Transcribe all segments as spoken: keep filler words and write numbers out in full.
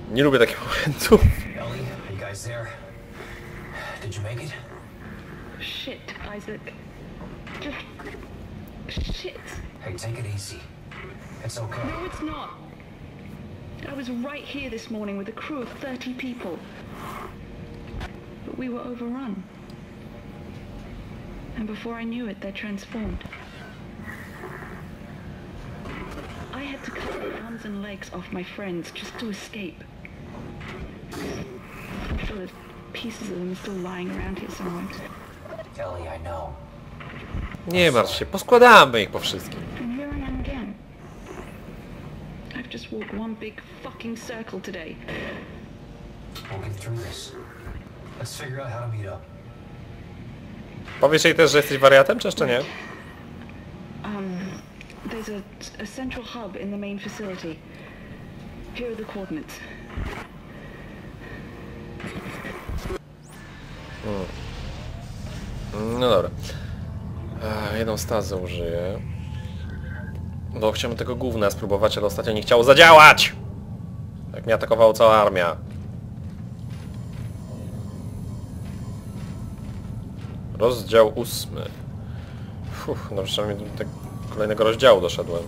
Nie lubię takich momentów. Ellie, you guys there? Did you make it? Shit, Isaac. Just... shit. Hey, take it easy. It's okay. No, it's not. I was right here this morning with a crew of thirty people. But we were overrun. And before I knew it, they transformed. I had to cut the arms and legs off my friends just to escape. I'm sure there's pieces of them still lying around here somewhere. Ellie, I know. Nie martw się, poskładamy ich po wszystkim. And here I am again. I've just walked one big fucking circle today. We'll get through this. Let's figure out how to meet up. Powiesz jej też, że jesteś wariatem, czy jeszcze nie? Um, there's a, a central hub in the main facility. Here are the coordinates. Hmm. No dobra. Eee, jedną stazę użyję. Bo chciałem tego gówna spróbować, ale ostatnio nie chciało zadziałać! Jak mnie atakowała cała armia. Rozdział ósmy. Fuh, no przynajmniej do tego kolejnego rozdziału doszedłem.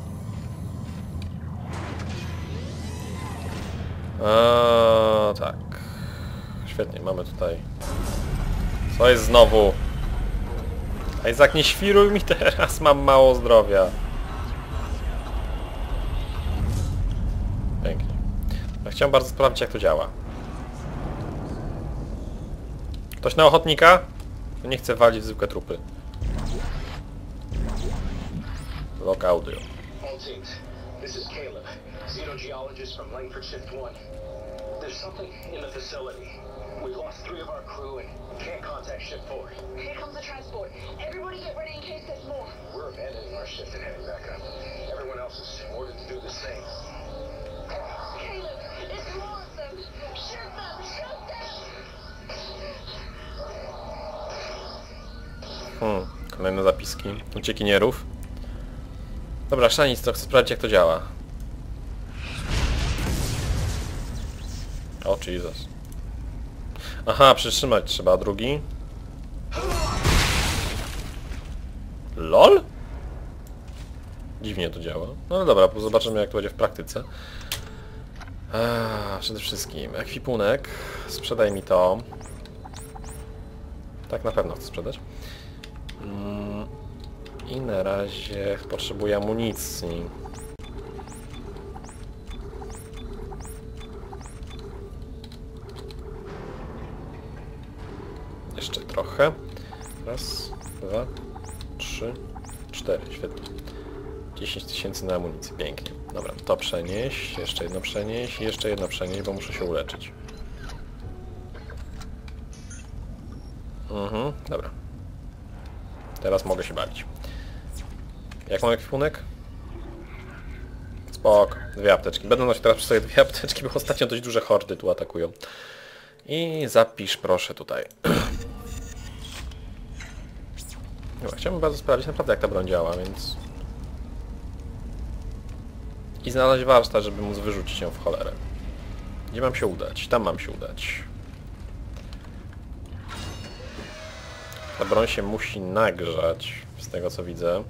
A, tak. Świetnie, mamy tutaj... Co jest znowu? Isaac, nie świruj mi teraz, mam mało zdrowia. Pięknie. Ja chciałem bardzo sprawdzić, jak to działa. Ktoś na ochotnika? Nie chcę walić w zwykłe trupy. Lock audio. All teams, this is Caleb, xenogeologist from Langford Shift one. There's something in the facility. We've lost three of our crew and can't contact Shift four. Here comes the transport. Everybody get ready in case there's more. We're abandoning our shift and heading back up. Everyone else is ordered to do the same. Caleb, it's more of them. Shoot them! Shoot them! Hmm, kolejne zapiski uciekinierów. Dobra, szanic, to chcę sprawdzić, jak to działa. O, Jesus. Aha, przytrzymać trzeba, drugi. LOL? Dziwnie to działa. No ale dobra, zobaczymy, jak to będzie w praktyce. Eee, przede wszystkim ekwipunek. Sprzedaj mi to. Tak, na pewno chcę sprzedać. Mm, I na razie potrzebuję amunicji. Jeszcze trochę. Raz, dwa, trzy, cztery. Świetnie. dziesięć tysięcy na amunicję. Pięknie. Dobra, to przenieść. Jeszcze jedno przenieść. I jeszcze jedno przenieść, bo muszę się uleczyć. Mhm, dobra. Teraz mogę się bawić. Jak mam ekwipunek? Spoko. Dwie apteczki. Będę nosić teraz przy sobie dwie apteczki, bo ostatnio dość duże hordy tu atakują. I zapisz proszę tutaj. Dobra, chciałbym bardzo sprawdzić naprawdę, jak ta broń działa, więc... I znaleźć warsztat, żeby móc wyrzucić ją w cholerę. Gdzie mam się udać? Tam mam się udać. Ta broń się musi nagrzać, z tego co widzę.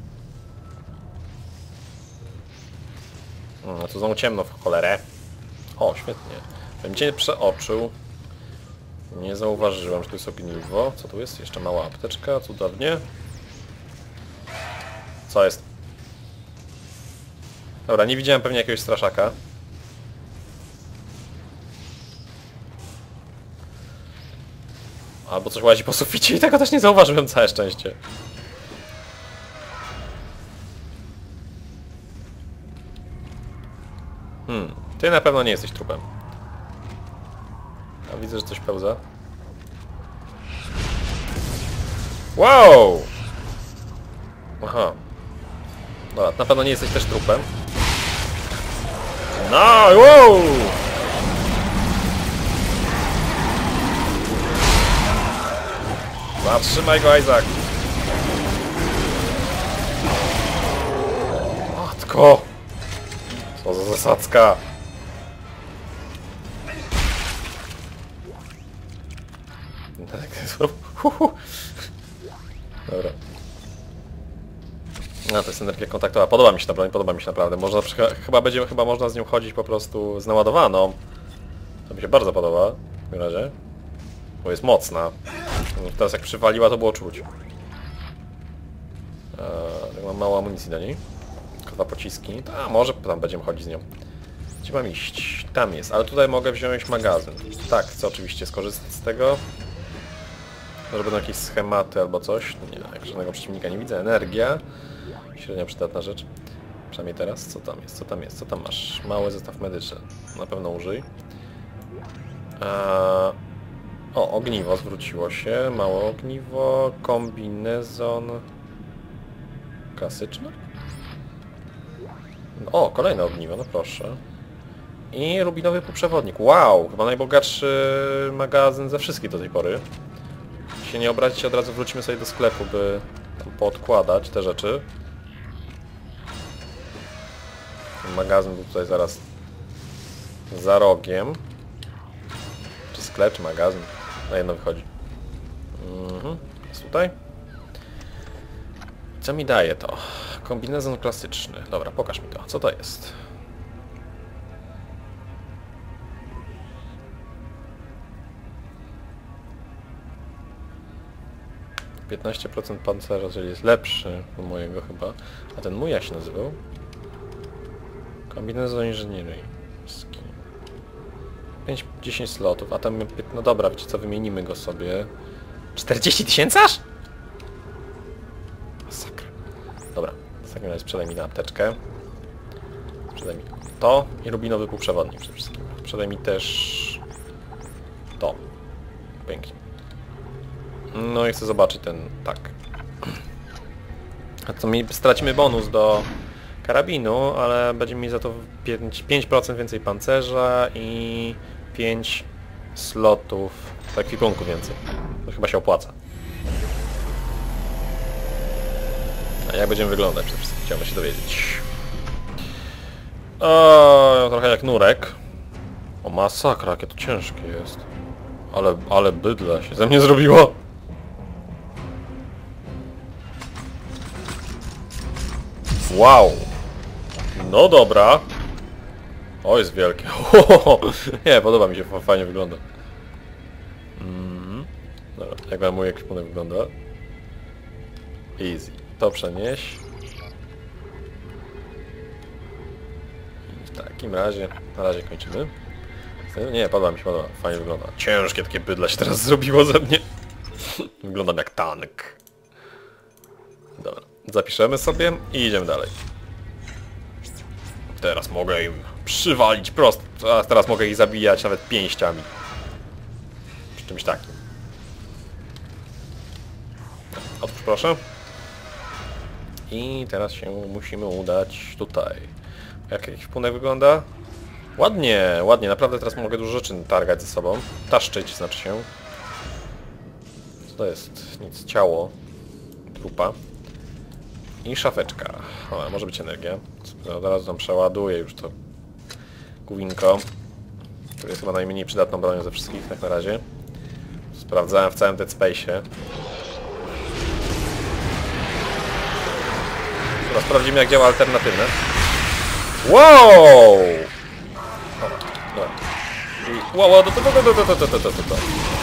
No tu znowu ciemno w cholerę. O, świetnie. Bym cię przeoczył. Nie zauważyłem, że tu jest ogniwo. Co tu jest? Jeszcze mała apteczka, cudownie. Co jest? Dobra, nie widziałem pewnie jakiegoś straszaka. Albo coś łazi po suficie i tego też nie zauważyłem, całe szczęście. Hmm, ty na pewno nie jesteś trupem. A widzę, że coś pełza. Wow! Aha. Dobra, na pewno nie jesteś też trupem. No, wow! Zatrzymaj go, Isaac! Matko! Co za zasadzka! Dobra. No to jest energia kontaktowa. Podoba mi się ta broń, podoba mi się naprawdę. Można, chyba będzie, chyba można z nią chodzić po prostu z naładowaną. To mi się bardzo podoba w takim razie. Bo jest mocna. Teraz jak przywaliła, to było czuć. Eee, mam mało amunicji do niej. Tylko dwa pociski. A może tam będziemy chodzić z nią. Gdzie mam iść? Tam jest, ale tutaj mogę wziąć magazyn. Tak, chcę oczywiście skorzystać z tego. Może będą jakieś schematy albo coś. Nie, jak żadnego przeciwnika nie widzę. Energia. Średnio przydatna rzecz. Przynajmniej teraz. Co tam jest? Co tam jest? Co tam masz? Mały zestaw medyczny. Na pewno użyj. Eee... O, ogniwo zwróciło się. Małe ogniwo. Kombinezon. Klasyczny? O, kolejne ogniwo, no proszę. I rubinowy półprzewodnik. Wow! Chyba najbogatszy magazyn ze wszystkich do tej pory. Jeśli się nie obrazicie, od razu wrócimy sobie do sklepu, by tam poodkładać te rzeczy. Magazyn był tutaj zaraz za rogiem. Czy sklep, czy magazyn? Na jedno wychodzi. Mhm. Jest tutaj. Co mi daje to? Kombinezon klasyczny. Dobra, pokaż mi to. Co to jest? piętnaście procent pancerza, czyli jest lepszy od mojego chyba. A ten mój jak się nazywał? Kombinezon inżynieryjski. pięć dziesięć slotów, a tam... No dobra, wiecie co, wymienimy go sobie. czterdzieści tysięcy aż? Masakra. Dobra, w takim razie sprzedaj mi na apteczkę. Sprzedaj mi to i rubinowy półprzewodnik przede wszystkim. Sprzedaj mi też... to. Pięknie. No i chcę zobaczyć ten... tak. A to mi stracimy bonus do karabinu, ale będzie mi za to pięć procent więcej pancerza i pięć slotów w ekwipunku więcej. To chyba się opłaca. A jak będziemy wyglądać przede wszystkim? Chciałbym się dowiedzieć. O, trochę jak nurek. O masakra, jakie to ciężkie jest. Ale, ale bydle się ze mnie zrobiło. Wow! No dobra. O, jest wielkie. Nie, podoba mi się, fajnie wygląda. Mm. Dobra, jak wam mój ekwipunek wygląda? Easy. To przenieś. I w takim razie, na razie kończymy. Nie, podoba mi się, podoba. Fajnie wygląda. Ciężkie takie bydle się teraz zrobiło ze mnie. Wyglądam jak tank. Dobra, zapiszemy sobie i idziemy dalej. Teraz mogę im przywalić prosto. A teraz mogę ich zabijać nawet pięściami. Przy czymś takim. Otwórz proszę. I teraz się musimy udać tutaj. Jak ekwipunek wygląda? Ładnie, ładnie. Naprawdę teraz mogę dużo rzeczy targać ze sobą. Taszczyć znaczy się. Co to jest? Nic. Ciało. Trupa. I szafeczka. O, może być energia. Od razu tam przeładuję już to główinko, które jest chyba najmniej przydatną bronią ze wszystkich, tak na razie. Sprawdzałem w całym Dead Space'ie. Teraz sprawdzimy, jak działa alternatywne. Wow! Dobra, dobra. I... Wow, wow, to, to, to, to, to, to, to, to, to, to.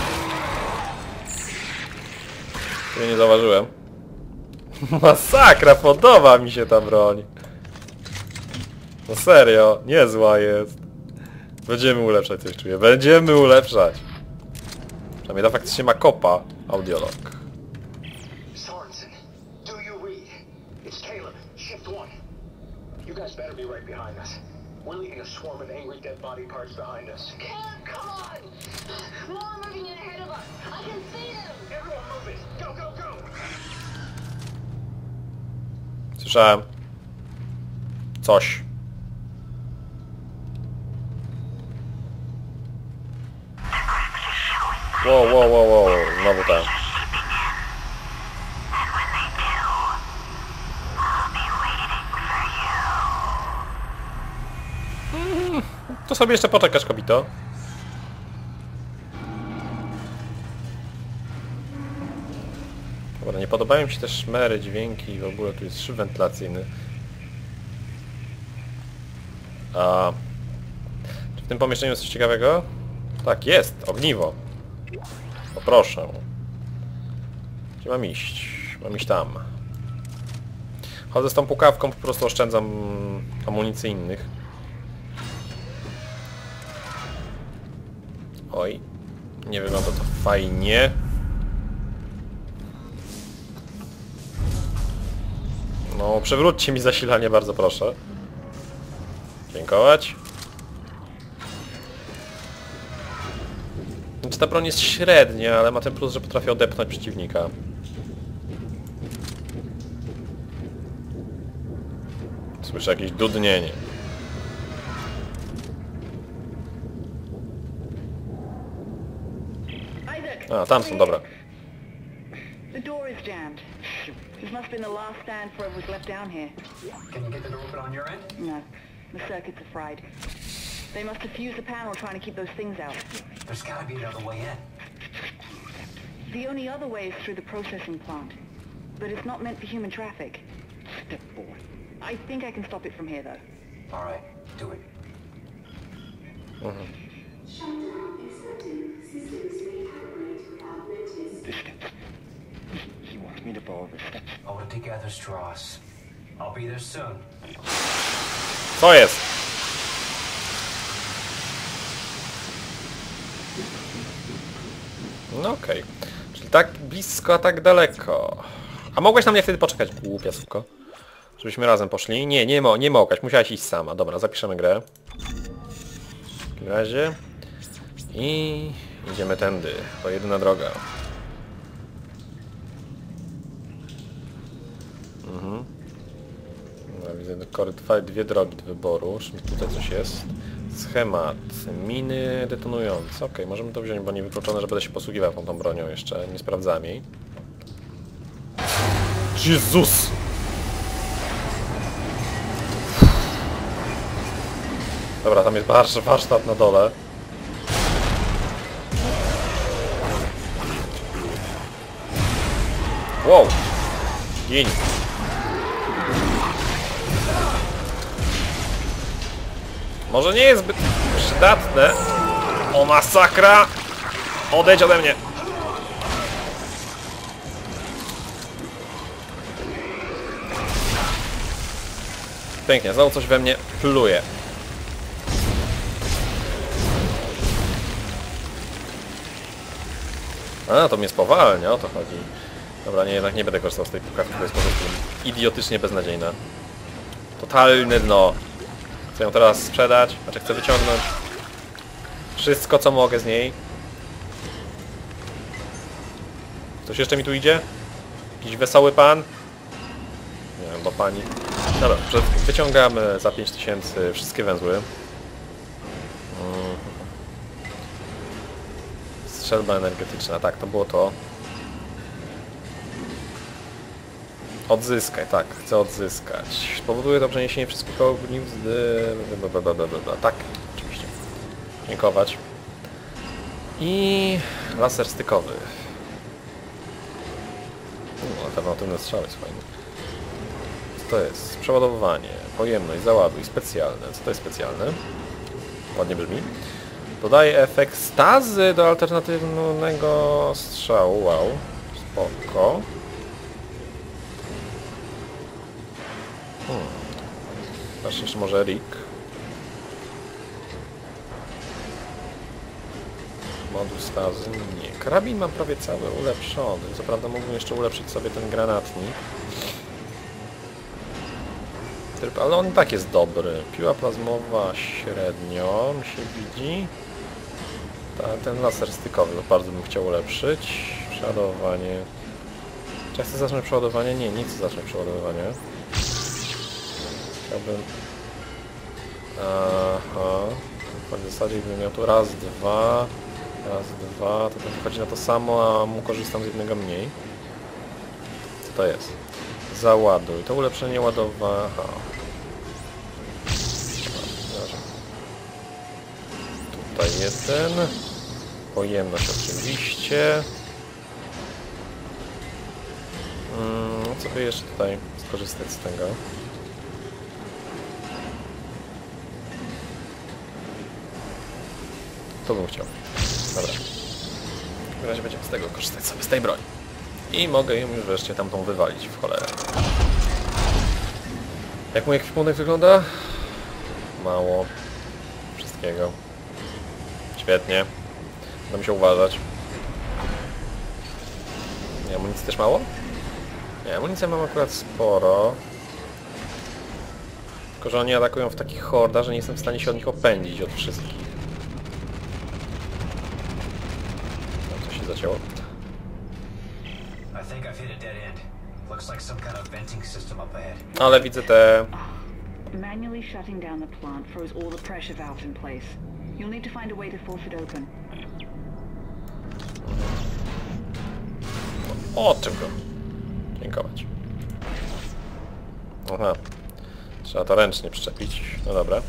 Tego nie zauważyłem. Masakra, podoba mi się ta broń. No serio, niezła jest. Będziemy ulepszać, coś czuję. Będziemy ulepszać. Przynajmniej ta faktycznie ma kopa. Audiolog. Sorensen, do you read? It's Caleb, shift one. You guys better be right behind us. We're leaving a swarm of angry dead body parts behind us. Caleb, come on! More are moving in ahead of us. I can see them! Everyone move it! Go, go, go! Słyszałem. Coś. Wow, wow, wow, wow. Znowu tam. Mm, to sobie jeszcze poczekasz, kobito. Dobra, nie podobają mi się te szmery, dźwięki, w ogóle tu jest szyb wentylacyjny. A czy w tym pomieszczeniu jest coś ciekawego? Tak, jest! Ogniwo! Poproszę. Gdzie mam iść? Mam iść tam. Chodzę z tą pukawką, po prostu oszczędzam amunicji innych. Oj. Nie wygląda to fajnie. No, przewróćcie mi zasilanie, bardzo proszę. Dziękować. Znaczy, ta broń jest średnia, ale ma ten plus, że potrafi odepchnąć przeciwnika. Słyszę jakieś dudnienie. A, tam są, dobra. The door is jammed. This must have been the last stand for whoever was left down here. Can you get the door open on your end? No, the circuits are fried. They must have fused the panel trying to keep those things out. There's gotta be another way in. The only other way is through the processing plant. But it's not meant for human traffic. Step four. I think I can stop it from here, though. All right, do it. Mhm. The steps. He wants me to borrow the steps. I want to gather straws. I'll be there soon. Co jest? No okej. Okay. Czyli tak blisko, a tak daleko. A mogłeś na mnie wtedy poczekać, głupia suko. Żebyśmy razem poszli. Nie, nie, mo nie mogłaś. Musiałaś iść sama. Dobra, zapiszemy grę. W takim razie. I idziemy tędy. To jedyna droga. Mhm. No, widzę korytarz, dwie drogi do wyboru. Tutaj coś jest. Schemat. Miny detonujące. Okej, okay, możemy to wziąć, bo nie wykluczone, że będę się posługiwał tą, tą bronią jeszcze. Nie sprawdzałem jej. Jezus! Dobra, tam jest warsztat na dole. Wow! Gin! Może nie jest zbyt przydatne. O masakra! Odejdź ode mnie! Pięknie, znowu coś we mnie pluje. A, to mnie spowalnia, o to chodzi. Dobra, nie, jednak nie będę korzystał z tej pukawki, to jest po prostu idiotycznie beznadziejna. Totalne dno. Chcę ją teraz sprzedać, znaczy chcę wyciągnąć wszystko, co mogę z niej. Ktoś jeszcze mi tu idzie? Jakiś wesoły pan? Nie wiem, bo pani... Dobra, wyciągamy za pięć tysięcy wszystkie węzły. Strzelba energetyczna, tak, to było to. Odzyskaj, tak, chcę odzyskać. Spowoduje to przeniesienie wszystkich ogniw z... Tak, oczywiście. Dziękować. I laser stykowy. No, alternatywne strzały jest fajne. Co to jest? Przeładowywanie, pojemność, załaduj, specjalne. Co to jest specjalne? Ładnie brzmi. Dodaje efekt stazy do alternatywnego strzału. Wow, spoko. Hmm. Patrz, jeszcze może Rick. Moduł stazy. Nie. Karabin mam prawie cały ulepszony. Co prawda mógłbym jeszcze ulepszyć sobie ten granatnik. Ale on i tak jest dobry. Piła plazmowa średnio mi się widzi. Ta, ten laser stykowy bardzo bym chciał ulepszyć. Przeładowanie. Czy ja chcę zacząć przeładowanie? Nie, nie chcę zacząć przeładowania. Chciałbym... Aha. W zasadzie gdybym miał tu raz, dwa... Raz, dwa... To to wychodzi na to samo, a mu korzystam z jednego mniej. Co to jest? Załaduj. To ulepszenie ładowa... Aha. Tutaj jeden. Pojemność oczywiście. Mm, co by jeszcze tutaj skorzystać z tego? To bym chciał. Dobra. W razie będziemy z tego korzystać sobie, z tej broni. I mogę ją już wreszcie tamtą wywalić w cholerę. Jak mój ekwipunek wygląda? Mało. Wszystkiego. Świetnie. Będę musiał uważać. Nie, amunicji też mało? Nie, amunicji mam akurat sporo. Tylko że oni atakują w takich hordach, że nie jestem w stanie się od nich opędzić od wszystkich. No, to się zacięło. I think I've hit a dead end. Looks like some kind of venting system up ahead. Ale widzę te... Manually shutting down the plant froze all the pressure valves in place. You'll need to find a way to force it open. O, czym go? Dziękować. Aha. Trzeba to ręcznie przyczepić. No dobra.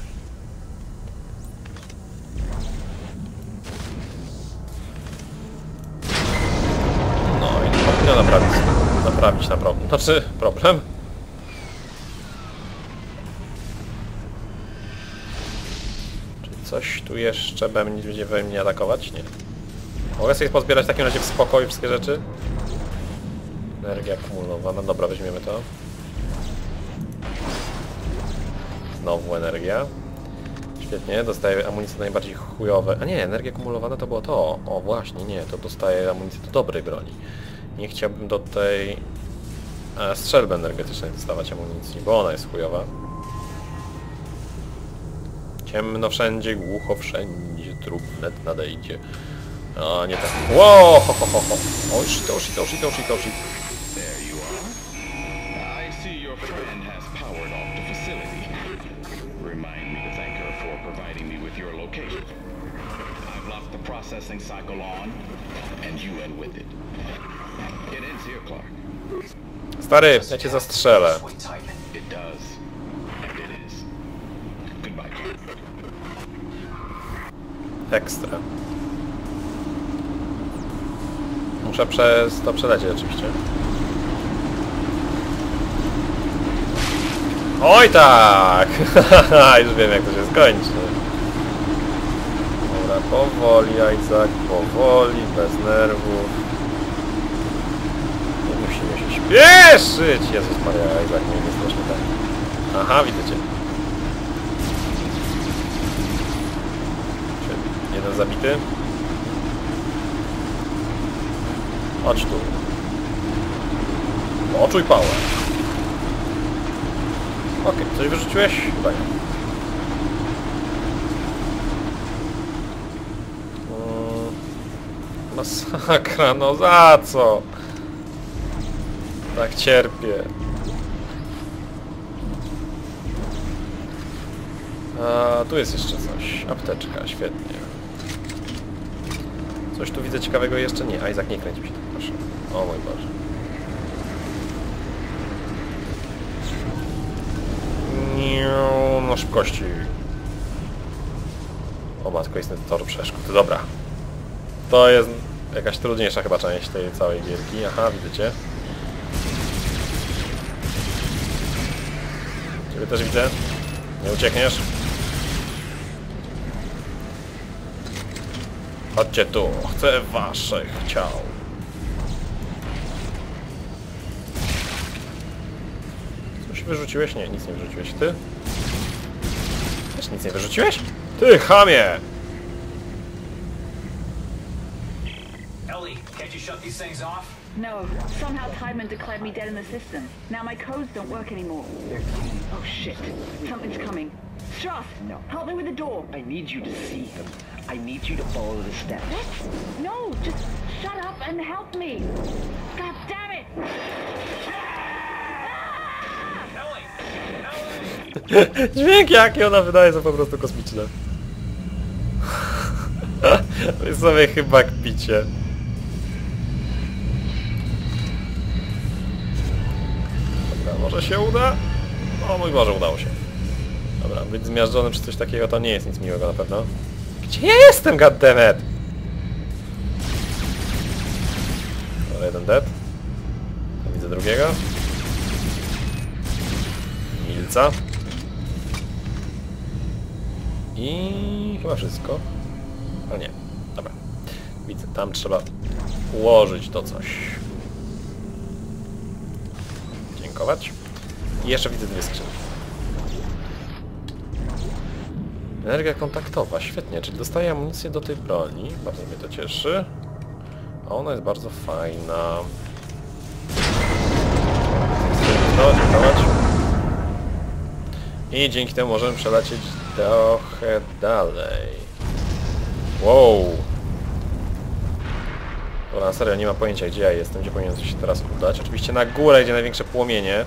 No i to powinno naprawić. Naprawić na problem. Znaczy, problem? Czy coś tu jeszcze będzie we mnie atakować? Nie. Mogę sobie pozbierać w takim razie w spokoju wszystkie rzeczy? Energia akumulowana. Dobra, weźmiemy to. Znowu energia. Świetnie, dostaję amunicję najbardziej chujowe. A nie, energia akumulowana to było to. O właśnie, nie, to dostaję amunicję do dobrej broni. Nie chciałbym do tej e, strzelby energetycznej dostawać amunicji, bo ona jest chujowa. Ciemno wszędzie, głucho wszędzie, trup wnet nadejdzie. A nie tak. Wow, ho, ho, ho, ho. O, shit, o, shit, o, shit, o, shit, o, shit. There you are. I see your friend has powered off the facility. Remind me to thank her for providing me with your location. I've locked the processing cycle on, and you in with it. It ends here, Clark. Stary, ja cię zastrzelę. Sweet Titan. It does. And it is. Goodbye, Clark. Ekstra. Muszę przez to przelecieć oczywiście. Oj tak! Już wiem jak to się skończy. Dobra, powoli Isaac, powoli, bez nerwów. Nie musimy się śpieszyć! Jezus Maria, Isaac, nie jest strasznie tak. Aha, widzę cię. Jeden zabity. Chodź tu. Poczuj pałę. Okej, okay, coś wyrzuciłeś? Chyba nie. Hmm. Masakra, no za co? Tak cierpię. A tu jest jeszcze coś. Apteczka, świetnie. Coś tu widzę ciekawego jeszcze? Nie, Isaac, nie kręcił się tak, proszę. O mój Boże. Nie, no szybkości. O matko, jest ten tor przeszkód. Dobra. To jest jakaś trudniejsza chyba część tej całej gierki. Aha, widzicie. Ciebie też widzę. Nie uciekniesz. Chodźcie tu, chcę waszych ciał. Coś wyrzuciłeś? Nie, nic nie wyrzuciłeś. Ty? Też nic nie wyrzuciłeś? Ty, chamie! Ellie, can't you shut these things off? No, somehow Tideman declared me dead in the system. Now my codes don't work anymore. Oh shit, something's coming. Strauss, No. help me with the door. I need you to see him. I need you to follow the steps. What? No, just shut up and help me. God damn it! Ellie! Ellie! Dźwięk jaki ona wydaje są po prostu kosmiczne. To jest sobie chyba kpicie. Dobra, może się uda? O mój Boże, udało się. Dobra, być zmiażdżonym czy coś takiego to nie jest nic miłego na pewno. Gdzie ja jestem, goddammit? Dobra, jeden dead. Widzę drugiego. Milca. I chyba wszystko. A nie, dobra. Widzę, tam trzeba ułożyć to coś. Dziękować. I jeszcze widzę dwie skrzynki. Energia kontaktowa, świetnie, czyli dostaję amunicję do tej broni. Bardzo mnie to cieszy. A ona jest bardzo fajna. No, dziękować. I dzięki temu możemy przelecieć trochę dalej. Wow! Dobra, na serio, nie mam pojęcia, gdzie ja jestem, gdzie powinienem się teraz udać. Oczywiście na górę, gdzie największe płomienie.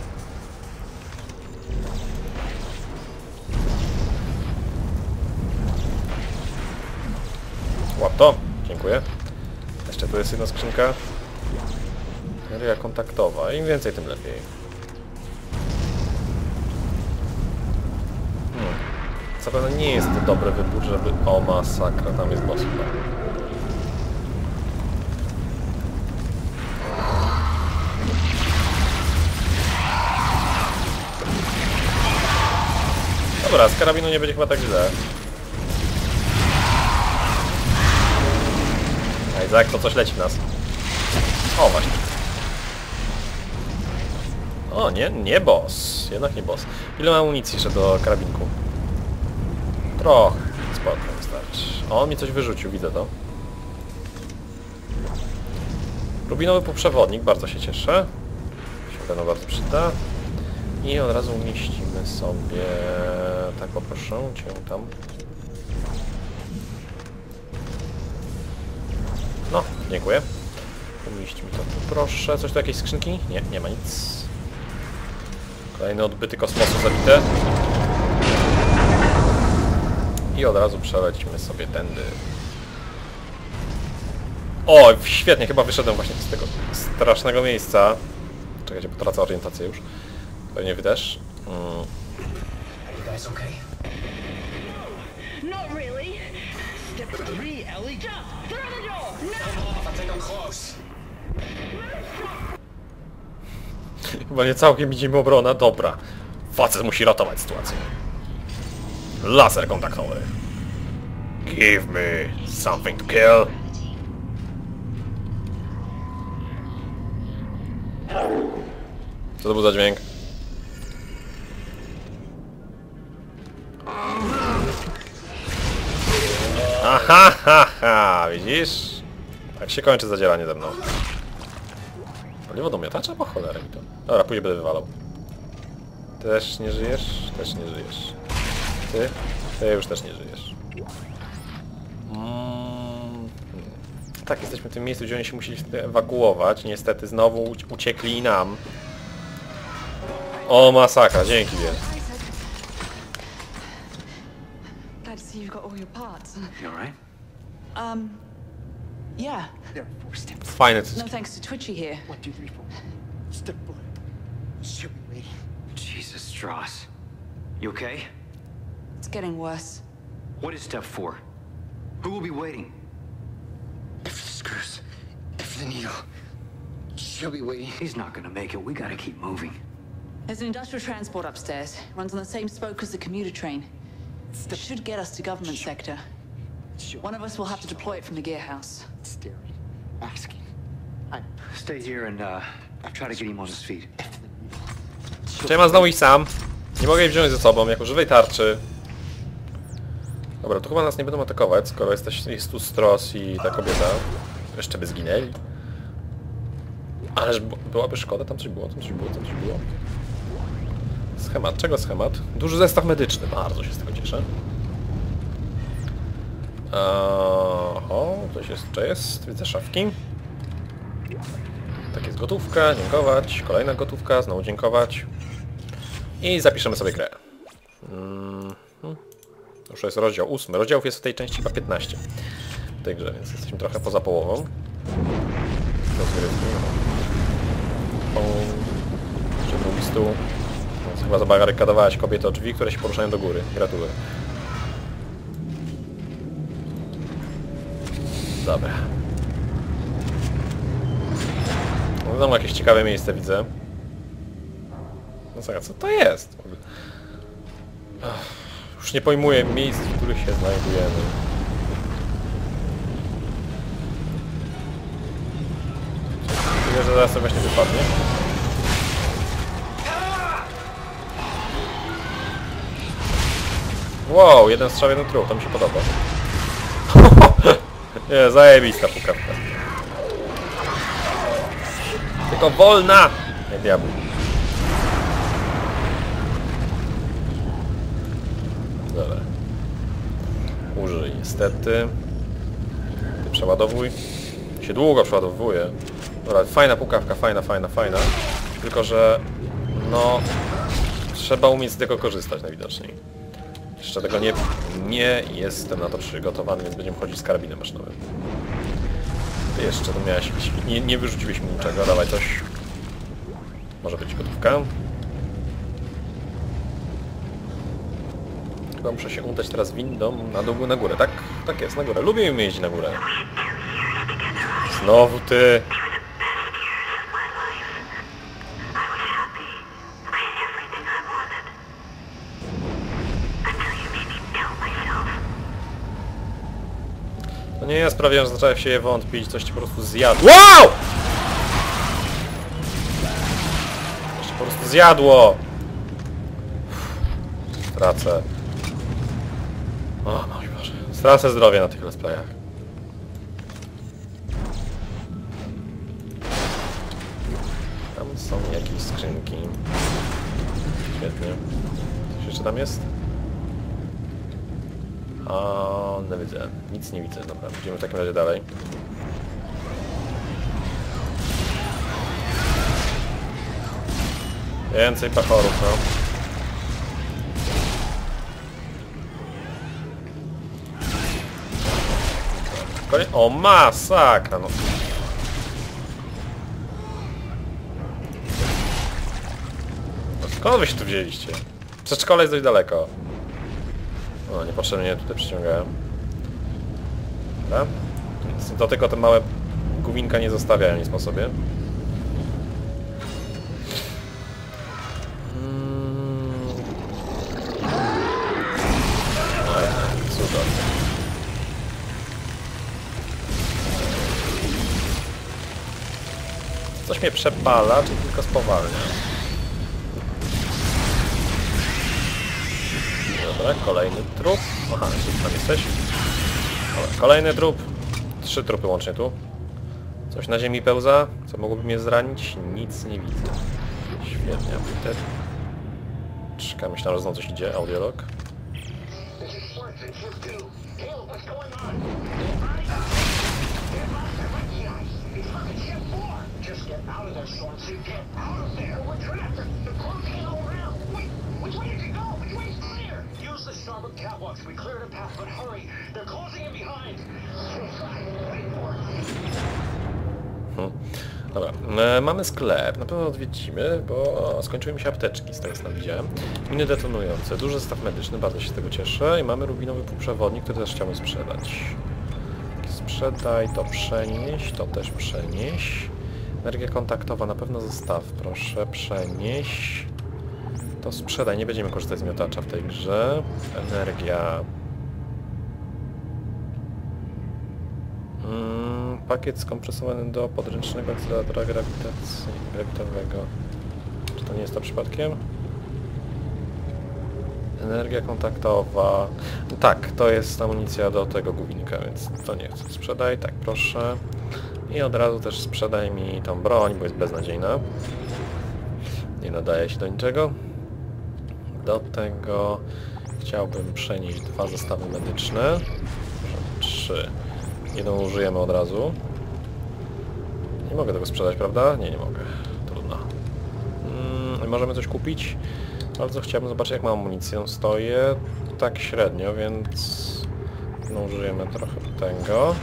Łap to, dziękuję. Jeszcze tu jest jedna skrzynka. Energia kontaktowa. Im więcej, tym lepiej. Hmm. Zapewne nie jest to dobry wybór, żeby... O, masakra, tam jest boss chyba. Dobra, z karabinu nie będzie chyba tak źle. A Izak, to coś leci w nas. O, właśnie. O, nie, nie boss. Jednak nie boss. Ile mam amunicji jeszcze do karabinku? Trochę. Spoko, wystarczy. O, on mi coś wyrzucił, widzę to. Rubinowy półprzewodnik, bardzo się cieszę. Się pewno bardzo przyda. I od razu umieścimy sobie... Tak, poproszę cię tam. No, dziękuję. Umieść mi to tu, proszę. Coś tu, jakieś skrzynki? Nie, nie ma nic. Kolejne odbyty kosmosu zabite. I od razu przelecimy sobie tędy. O, świetnie, chyba wyszedłem właśnie z tego strasznego miejsca. Czekajcie, bo tracę orientację już. Pewnie wy też. Mm. You guys okay? Not really. Step three, Ellie. Jump through the door. No. I think I'm close. Chyba nie całkiem widzimy obrona. Dobra. Facet musi ratować sytuację. Laser kontaktowy. Give me something to kill. Co to był za dźwięk? Aha, ha, ha, widzisz? Tak się kończy zadzieranie ze mną. Paliwo do miotacza? Po cholerę mi to. Dobra, później będę wywalał. Ty też nie żyjesz? Też nie żyjesz. Ty? Ty już też nie żyjesz. Mm. Tak, jesteśmy w tym miejscu, gdzie oni się musieli ewakuować. Niestety znowu uciekli nam. O, masakra, dzięki wiesz. Glad to see you've got all your parts. You alright? Um, yeah. There are four steps. Fajne No cycki. thanks to Twitchy here. One, two, three, four. Step four. Should be waiting. Jesus, Strauss. You okay? It's getting worse. What is step four? Who will be waiting? If the screws, if the needle, she'll be waiting. He's not gonna make it. We gotta keep moving. There's an industrial transport upstairs. Runs on the same spoke as the commuter train. It should get us to government sector. Sure. One of us will have to deploy it from the gear house. Staring, asking. I'm Stay here and uh, try to get him on his feet. if the needle. Czy ja mam znowu iść sam? Nie mogę jej wziąć ze sobą, jako żywej tarczy. Dobra, tu chyba nas nie będą atakować, skoro jesteś, jest tu Stross i ta kobieta. Jeszcze by zginęli. Ależ byłaby szkoda, tam coś było, tam coś było, tam coś było. Schemat, czego schemat? Duży zestaw medyczny, bardzo się z tego cieszę. Oho, coś jeszcze jest, widzę szafki. Tak jest gotówka, dziękować, kolejna gotówka, znowu dziękować. I zapiszemy sobie grę. Mm -hmm. Już jest rozdział ósmy. Rozdziałów jest w tej części chyba piętnaście. W tej grze, więc jesteśmy trochę poza połową. Rozgrywki. Jeszcze drugi stół. Więc chyba zabarykadowałaś kobietę o drzwi, które się poruszają do góry. Gratuluję. Dobra. Znowu jakieś ciekawe miejsce widzę. No co, co to jest? Ach, już nie pojmuję miejsc, w których się znajdujemy. Czuję, że zaraz to właśnie wypadnie. Wow, jeden strzał, jeden trup, to mi się podoba. Nie, zajebista pukawka. Tylko wolna! Nie diabł. Dobra. Użyj, niestety. Ty przeładowuj. Się długo przeładowuje. Dobra, fajna pukawka, fajna, fajna, fajna. Tylko, że... no... trzeba umieć z tego korzystać najwidoczniej. Jeszcze tego nie... nie jestem na to przygotowany, więc będziemy chodzić z karabinem maszynowym. Ty jeszcze to miałeś... nie, nie wyrzuciłeś mi niczego, dawaj coś. Może być gotówka. Chyba muszę się udać teraz windą na dół, na górę, tak? Tak jest, na górę. Lubię jeździć na górę. Znowu ty! To nie ja sprawiam, że zacząłem się je wątpić, coś ci po prostu zjadło. Wow! Coś ci po prostu zjadło! Stracę. O mój Boże. Stracę zdrowie na tych let's playach. Tam są jakieś skrzynki. Świetnie. Coś jeszcze tam jest? O, nie widzę. Nic nie widzę. Dobra, idziemy w takim razie dalej. Więcej pachorów, no. Kolej... O, masakra, no. No skąd wy się tu wzięliście? Przedszkole jest dość daleko. O, niepotrzebnie tutaj przyciągałem. Dobra. To tylko te małe główinka nie zostawiają nic po sobie. Hmm. Oj, cudownie. Coś mnie przepala, czy tylko spowalnia? Dobra, kolejny trup. Aha, tam jesteś. Dobra, kolejny trup. Trzy trupy łącznie tu. Coś na ziemi pełza, co mogłoby mnie zranić? Nic nie widzę. Świetnie, apteczka. Myślałem, że znowu coś idzie. Audiolog. Hmm. Dobra, e, mamy sklep, na pewno odwiedzimy, bo skończyły mi się apteczki, z tego co tam widziałem. Miny detonujące, duży zestaw medyczny, bardzo się z tego cieszę i mamy rubinowy półprzewodnik, który też chciałbym sprzedać. Sprzedaj, to przenieś, to też przenieś. Energia kontaktowa, na pewno zostaw, proszę, przenieś. To sprzedaj, nie będziemy korzystać z miotacza w tej grze. Energia... Hmm, pakiet skompresowany do podręcznego akceleratora grawitacji, grawitowego. Czy to nie jest to przypadkiem? Energia kontaktowa... Tak, to jest amunicja do tego głównika, więc to nie chcę. Sprzedaj, tak proszę. I od razu też sprzedaj mi tą broń, bo jest beznadziejna. Nie nadaje się do niczego. Do tego chciałbym przenieść dwa zestawy medyczne. Może trzy. Jedną użyjemy od razu. Nie mogę tego sprzedać, prawda? Nie, nie mogę. Trudno. Hmm, możemy coś kupić? Bardzo chciałbym zobaczyć, jak mam amunicję. Stoję tak średnio, więc... No, użyjemy trochę tego.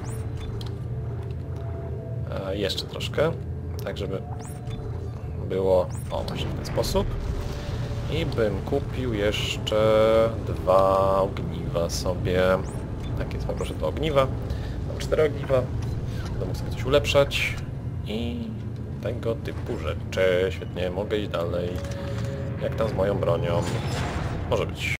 E, jeszcze troszkę. Tak, żeby było... O, właśnie w ten sposób. I bym kupił jeszcze dwa ogniwa sobie. Tak jest, poproszę dwa ogniwa. Mam cztery ogniwa. Będę mógł sobie coś ulepszać. I tego typu rzeczy. Świetnie, mogę iść dalej. Jak tam z moją bronią? Może być.